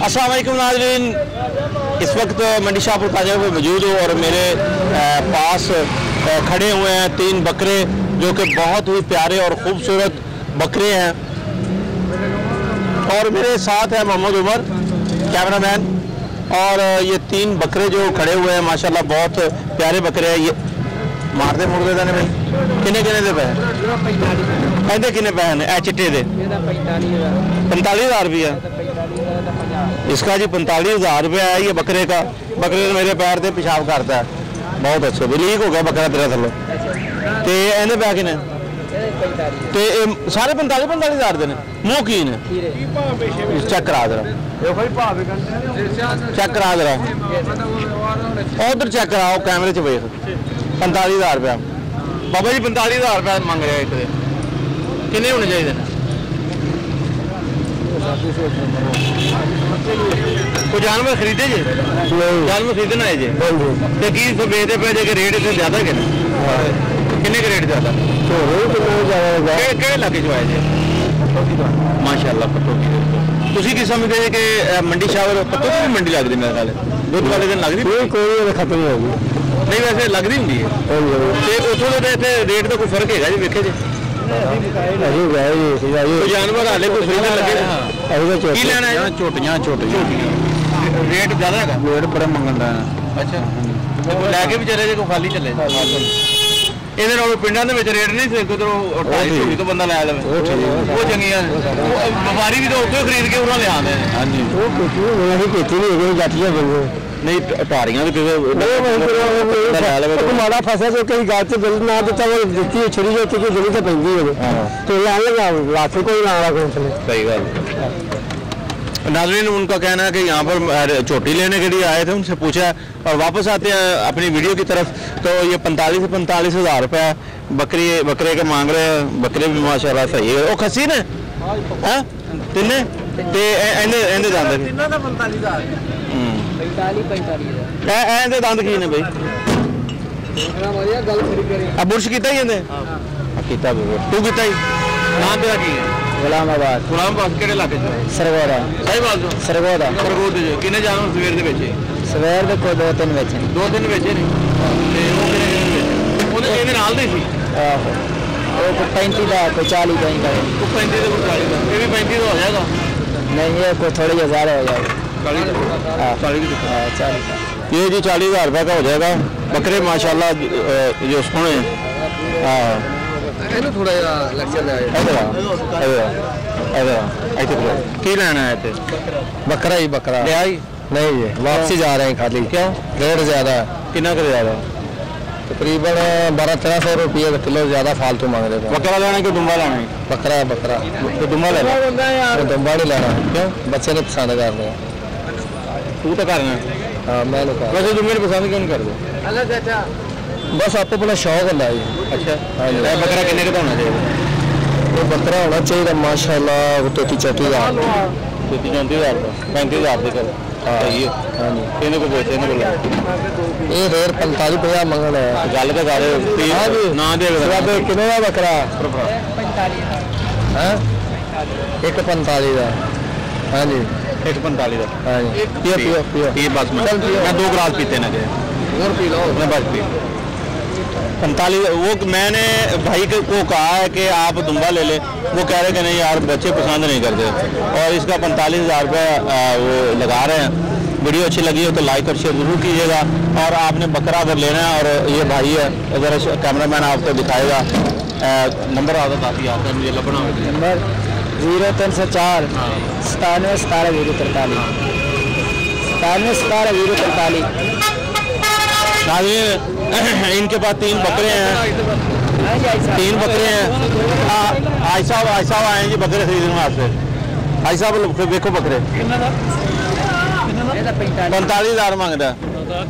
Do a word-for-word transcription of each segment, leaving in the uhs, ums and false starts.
अस्सलाम वालेकुम नाज़रीन, इस वक्त मंडी शाहपुर कांजरा में मौजूद हूँ और मेरे पास खड़े हुए हैं तीन बकरे जो कि बहुत ही प्यारे और ख़ूबसूरत बकरे हैं। और मेरे साथ है मोहम्मद उमर कैमरामैन। और ये तीन बकरे जो खड़े हुए हैं माशाल्लाह बहुत प्यारे बकरे हैं। ये मारते मुड़ते था भाई किन्ने किन्ने दे पैसे कहते किन्ने पैसे ने चिट्टे दे पैंतालीस हज़ार रुपया इसका जी पैंतालीस हज़ार रुपया है ये बकरे का। बकरे ने मेरे पैर से पेशाब करता है, बहुत अच्छा लीक हो गया बकरा तेरा थलो। तो इन्हें पै किन्ने ते सारे पैंतालीस पैंतालीस हज़ार के मुँह की ने चेक करा जरा चेक करा जरा उधर चेक कराओ कैमरे च वेख पैंतालीस हज़ार रुपया बाबा जी पैंतालीस हज़ार रुपया मंग रहे एक किन्ने होने चाहिए? कोई जानवर खरीदे जे जानवर खरीदना है जे तो की बेचते पे जे रेट इतने ज्यादा कि किन्ने के रेट ज्यादा इलाके च आए जे माशाल्लाह पत्तों की तुसी की समझते हैं कि मंडी शाहपुर पत्तों की भी मंडी लगती मेरे ख्याल दुध वाले दिन लगती कोई खत्म नहीं होगी नहीं वैसे लगती होंगी उतों के रेट का कोई फर्क है जी वेखे जी जानवर हाले कोई खरीदने लगे की लेना है छोटियां छोटियां रेट ज्यादा है रेट बड़ा मंगन है। अच्छा लैके भी चले जो खाली चले ਇਹਦੇ ਨਾਲ ਪਿੰਡਾਂ ਦੇ ਵਿੱਚ ਰੇਟ ਨਹੀਂ ਸੀ ਕਿਧਰੋਂ ਢਾਈ ਸੌ ਤੋਂ ਬੰਦਾ ਲੈ ਲਵੇ ਉਹ ਚੰਗੀਆਂ ਵਪਾਰੀ ਵੀ ਤਾਂ ਉੱਥੋਂ ਖਰੀਦ ਕੇ ਉਹਨਾਂ ਲਿਆਉਂਦੇ ਨੇ। ਹਾਂਜੀ ਉਹ ਕੀਤੀ ਨਹੀਂ ਕੀਤੀ ਨਹੀਂ ਹੈਗੀ ਜਾਤੀਆਂ ਬੰਦੇ ਨਹੀਂ ਟਾਰੀਆਂ ਵੀ ਕਿਵੇਂ ਲੈ ਲਵੇ ਮਾੜਾ ਫਸਿਆ ਜੋ ਕਈ ਗੱਲ ਤੇ ਬਿਲ ਨਾ ਦਿੱਤਾ ਉਹ ਦਿੱਤੀ ਛੜੀ ਜੋ ਕਿ ਜਲੀ ਤੇ ਪੈਂਦੀ ਹੈ ਤੇ ਲੈ ਲਗਾ ਲੱਖ ਕੋਈ ਨਾ ਵਾਲਾ ਕੋਈ सही ਗੱਲ। नाज़रीन उनका कहना है कि यहाँ पर चोटी लेने के लिए आए थे, उनसे पूछा और वापस आते हैं अपनी वीडियो की तरफ तो ये पैंतालीस पैंतालीस हज़ार रुपया बकरी बकरे के मांग रहे हैं। बकरे भी माशाल्लाह सही है। वो खसी ने हैं तिन्ने ते एंदे एंदे दंद पैंतालीस हज़ार पैंतालीस पैंतालीस ए एंदे दंद की ने भाई अब बुर्श कीता ही एंदे कीता तू कीता ही नाम तेरा की है? गुलामाबाद गुलामाबाद केड़े इलाके च सरगोदा साहिबाल जो सरगोदा सरगोद जो किन्ने जानवर सवेर दे बेचे सवेर दे को दो तीन बेचे दो तीन बेचे ने ते वो किन्ने ओदे इहदे नाल दे सी आहो वो पैंतीस दा कोई चालीस दा ही को पैंतीस दा कोई चालीस दा ये भी पैंतीस दा हो जाएगा नहीं ये कोई थोड़ी हजार हो जाएगा चालीस हां चालीस हां चालीस ये जी चालीस हज़ार रुपए का हो जाएगा। बकरे माशाल्लाह जो सोने हां थोड़ा लेक्चर की लेना है बकरा ही बकरा ही नहीं है वापसी जा रहे हैं खाली क्यों रेट ज्यादा है कितना कर ज्यादा तकरीबन बारह तेरह सौ रुपये किलो ज्यादा फालतू मांग रहे थे। बकरा लेना कि दुम्बा लेना है? बकरा है बकरा तो दुम्बा लेना दुम्बा नहीं लेना क्यों बच्चे ने पसंद कर रहे हैं तू तो करना हाँ मैं वैसे तुम मेरी पसंद क्यों नहीं कर दो बस आपको अपना शौक होता है। अच्छा हाँ बकरा कितने का होना चाहिए? वो बकरा होना चाहिए माशाल्लाह तैतीस चौंतीस हज़ार तैतीस चौंतीस हज़ार पैंतीस हज़ार के हाँ हाँ जी कितने को बेचे ये रेट पैंतालीस हज़ार मंगल है गल तो कर ना दे कितने का बकरा एक पैंतालीस का हाँ जी एक पैंतालीस का हाँ जी पियो पियो पियो ये बस मैं दो गिलास पीते ना और पी लो मैं बस पी पैंतालीस वो मैंने भाई को कहा है कि आप दुम्बा ले ले वो कह रहे कि नहीं यार बच्चे पसंद नहीं करते और इसका पैंतालीस हज़ार रुपया वो लगा रहे हैं। वीडियो अच्छी लगी हो तो लाइक और शेयर ज़रूर कीजिएगा और आपने बकरा अगर लेना है और ये भाई है अगर कैमरामैन आपको दिखाएगा नंबर आता काफ़ी आता है मुझे लपना नंबर जीरो तीन सौ चार सतानवे सतारह जीरो तरतालीस सतानवे सतारह जीरो तरतालीस। इनके पास तीन बकरे हैं तीन बकरे हैं आई साहब आई साहब आए जी बकरे खरीदने वास्ते। आई साहब देखो बकरे पैंतालीस हज़ार मांगता है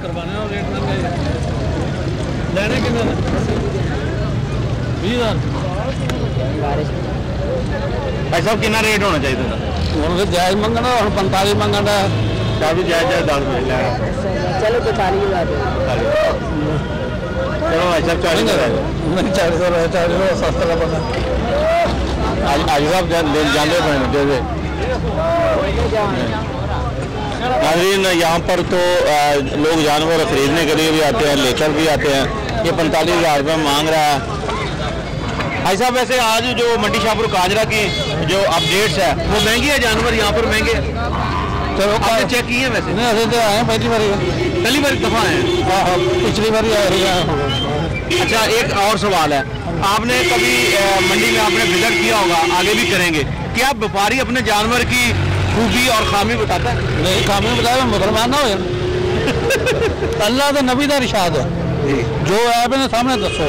भाई साहब कितना रेट होना चाहिए? जायज मंगना और पैंतालीस मंगना काफी जायज जायज दस चलो पैंतालीस हज़ार चलो भाई साहब चालीस हज़ार चालीस चालीस सस्ता का पता आज आज साहब जाने दे दे नाज़रीन यहाँ पर तो लोग जानवर खरीदने के लिए भी आते हैं, लेकर भी आते हैं। ये पैंतालीस हज़ार रुपये मांग रहा है भाई साहब। वैसे आज जो मंडी शाहपुर कांजरा की जो अपडेट्स है वो महंगी है, जानवर यहाँ पर महंगे। चलो आपने चेक किए हैं? वैसे नहीं, ऐसे तो आए हैं पहली बार, पहली बार दफ़ा आए हैं। हाँ हाँ, पिछली बार आए। अच्छा, एक और सवाल है, आपने कभी मंडी में आपने विजिट किया होगा, आगे भी करेंगे, क्या व्यापारी अपने जानवर की खूबी और खामी बताता है? नहीं, खामी बताया मुसलमान ना हो। अल्लाह के नबी का इरशाद है, जो ऐप ने सामने दसो।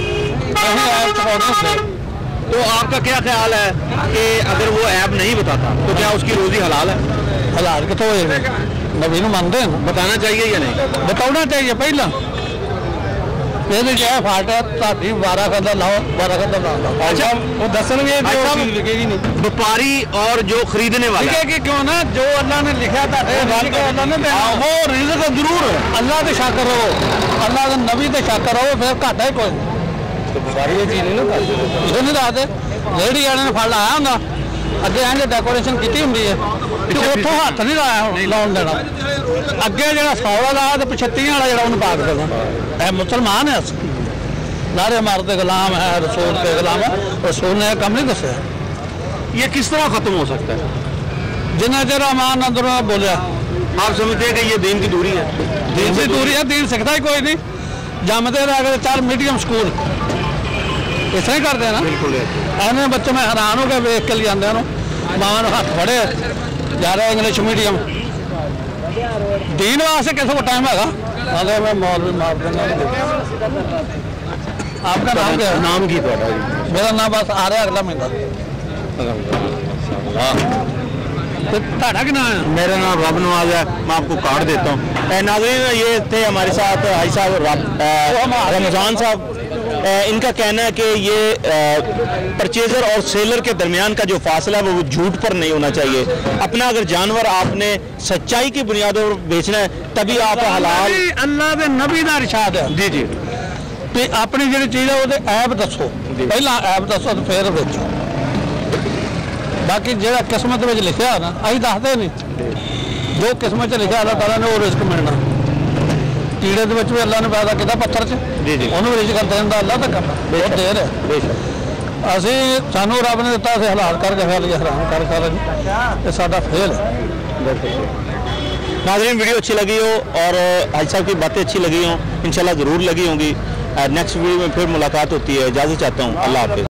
तो आपका क्या ख्याल है कि अगर वो ऐप नहीं बताता तो क्या उसकी रोजी हलाल है? हलाल कितों नबी मानते हैं, बताना चाहिए या नहीं? बताना चाहिए पहला। क्या फाट है बारह का लाओ, बारह का ना लाओ। अच्छा, वो दसनगे लिखेगी नहीं व्यापारी और जो खरीदने वाले कि क्यों ना, जो अल्लाह ने लिखा था अल्लाह ने वो रिज़्क़ जरूर अल्लाह के शाकर रहो, अल्लाह के नबी के शाकर रहो, फिर घाटा ही कोई तो व्यापारी ये चीज़ नहीं ना नहीं दसते। रेहड़ी वाले ने फल लाया होंगे, अगे आएंगे डेकोरेशन की होंगी है, उतों हथ नहीं लाया लाउन देना। अगे जो सौ का लाया तो पछत्ती वाला जो उन्हें पाक देना। है मुसलमान है, नारे मारते गुलाम है, रसूल के गुलाम है, रसूल ने कम नहीं दसिया। ये किस तरह खत्म हो सकता है? जिन्ना चेर अमान अंदरों बोलिया। आप समझते हैं कि ये दीन की दूरी है? दीन की दूरी है, दीन सिखता ही कोई नहीं। जमते रह गए चार मीडियम स्कूल इस तरह करते हैं ना। बिल्कुल ऐसे बच्चे में हैरान हो गए वेख के लिए आते हैं, मां हाथ फड़े जा रहे इंग्लिश मीडियम। दीन वास्ते किसी को टाइम है? अरे मैं मौलवी मार देना। आपका नाम क्या है? नाम की तो मेरा नाम बस आ रहा है अगला महीना। मेरा नाम रब नवाज है, मैं आपको कार्ड देता हूँ। नाज़रीन, ये थे हमारे साथ हाई साहब रमज़ान साहब। इनका कहना है कि ये परचेज़र और सेलर के दरमियान का जो फासला है वो झूठ पर नहीं होना चाहिए। अपना अगर जानवर आपने सच्चाई की बुनियादों पर बेचना है तभी आप हलाल। अल्लाह के नबी का इरशाद है। जी जी, तो अपनी जी चीज़ है वो ऐप दसो, पहला ऐप दसो तो फिर बेचो। बाकी जो किस्मत में लिखा है ना, अभी दसते नहीं। जो किस्मत लिखा अल्लाह ताला ने वो रिस्क मिलना। कीड़े के भी अल्लाह ने पैदा किया पत्थर च, उन्होंने रिस्क देना अल्लाह तक करना बहुत देर है। असी सानू रब ने दिता, अस हलाल करके खा लिया, हराम कर खा लिया, ये साडा फेल है। नाज़रीन, वीडियो अच्छी लगी हो और हाजी साहब की बातें अच्छी लगी हो, इंशाल्लाह ज़रूर लगी होंगी। नेक्स्ट वीडियो में फिर मुलाकात होती है। इजाज़त चाहता हूँ, अल्लाह हाफ़िज़।